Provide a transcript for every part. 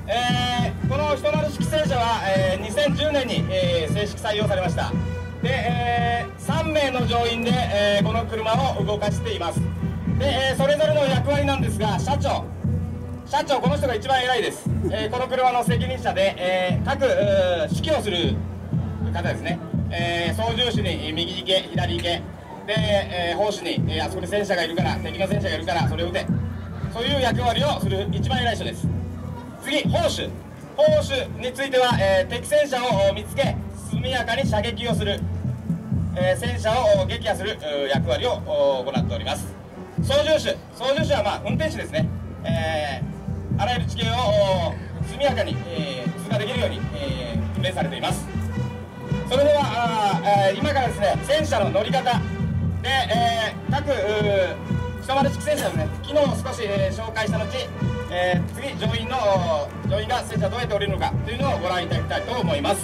この人丸式戦車は、2010年に、正式採用されました。で、3名の乗員で、この車を動かしています。で、それぞれの役割なんですが、社長この人が一番偉いです。この車の責任者で、各指揮をする方ですね。操縦士に右行け左行けで、砲手に、あそこに戦車がいるから敵の戦車がいるからそれを撃て、そういう役割をする一番偉い人です。次、砲手については、敵戦車を見つけ速やかに射撃をする、戦車を撃破する役割を行っております。操縦手は、運転手ですね。あらゆる地形を速やかに、通過できるように、訓練されています。それでは今からですね、戦車の乗り方で、各人丸式戦車ですね、機能を少し、紹介した後、次乗員が戦車どうやって降りるのかというのをご覧いただきたいと思います。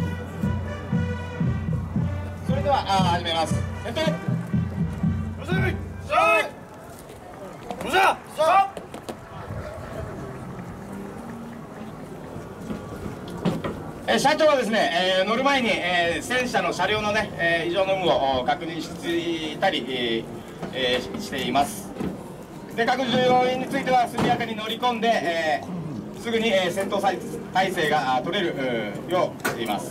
それでは始めます。先頭社長はですね、乗る前に、戦車の車両のね、異常の有無を確認していたり、しています。で、各乗員については速やかに乗り込んで、すぐに、戦闘態勢が取れるようしています。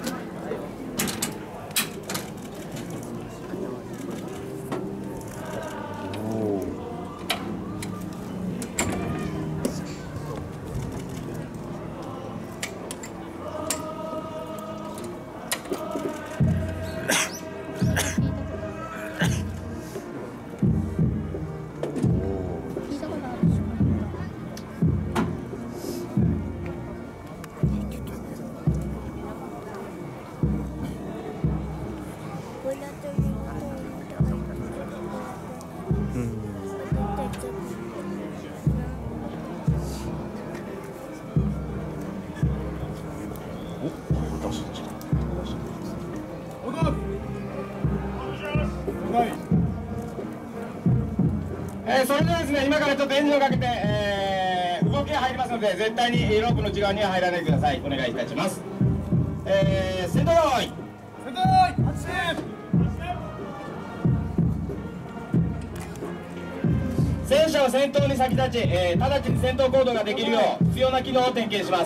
それではですね、今からちょっとエンジンをかけて、動きが入りますので、絶対にロープの内側には入らないでください。お願いいたします。戦闘用意戦車は先頭に先立ち、直ちに戦闘行動ができるよう必要な機能を点検します。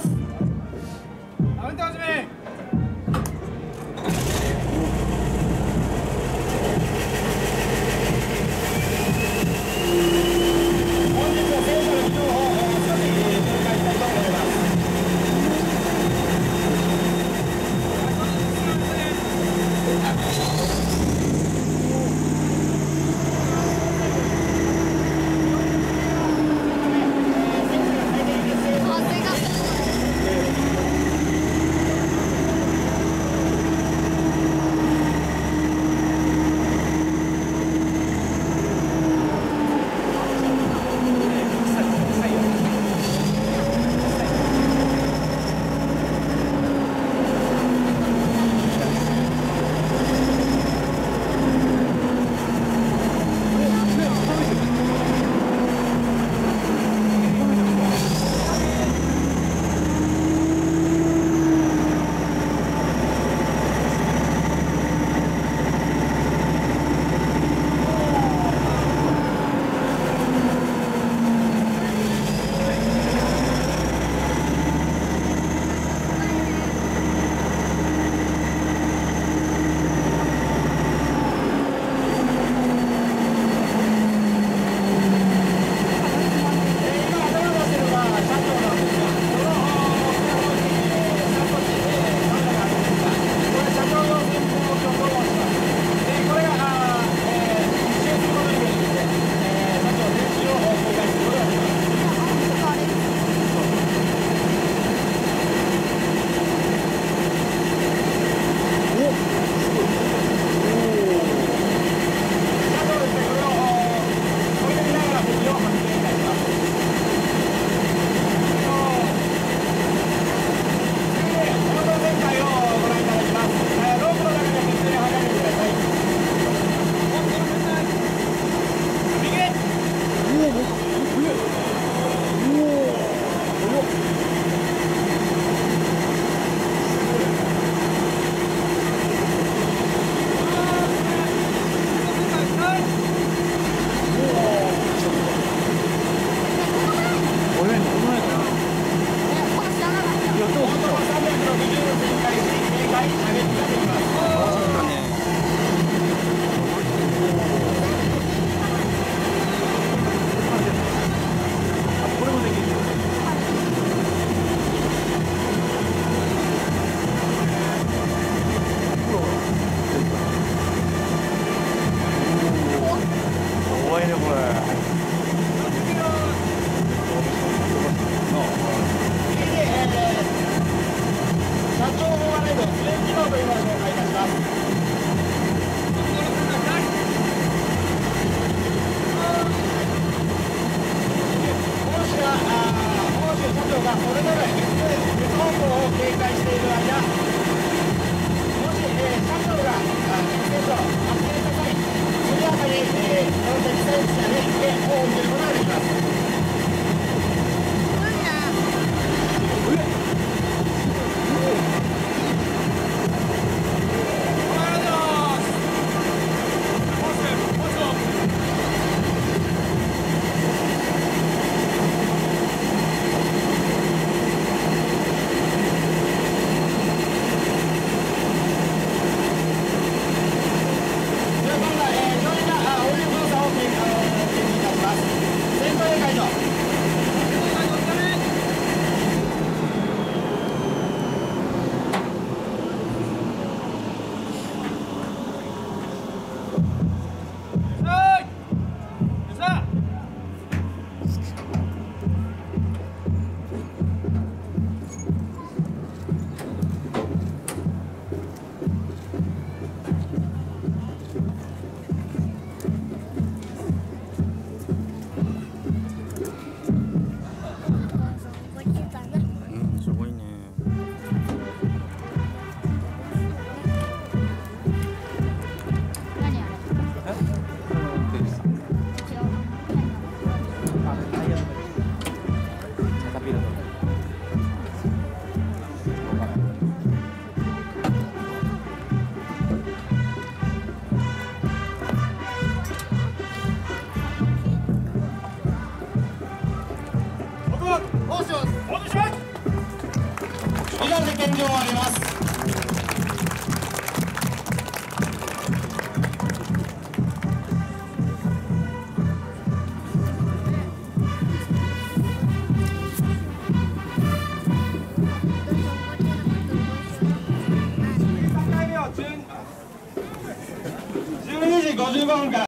を見ることができます。以上で検証を終わります。12時55分から